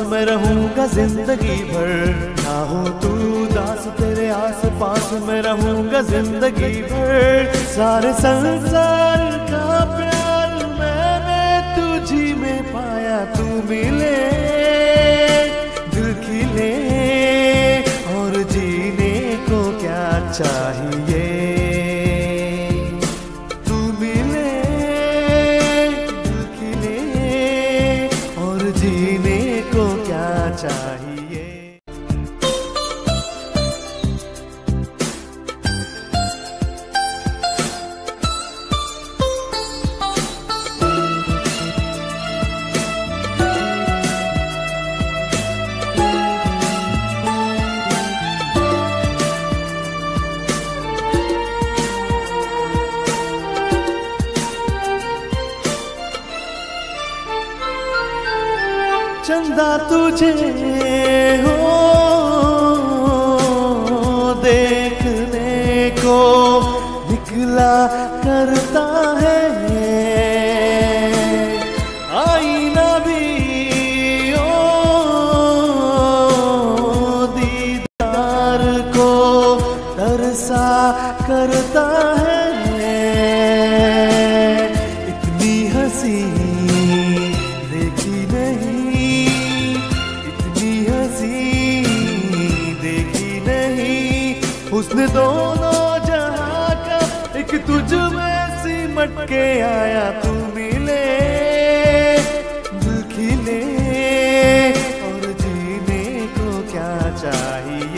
मैं रहूंगा जिंदगी भर, ना हो तू दास तेरे आस पास मैं रहूंगा जिंदगी भर। सारे संसार का प्यार मैंने तुझी में पाया, तू मिले दिल खिले और जीने को क्या चाहिए। तू मिले दिल खिले और जीने को क्या चाहिए। चंदा तुझे हो देखने को निकला करता है, आईना भी हो दीदार को तरसा करता है। इतनी हंसी देखी नहीं, इतनी हंसी देखी नहीं, उसने दोनों जहां का एक तुझ में सिमट के आया। तू मिले दिल खिले और जीने को क्या चाहिए।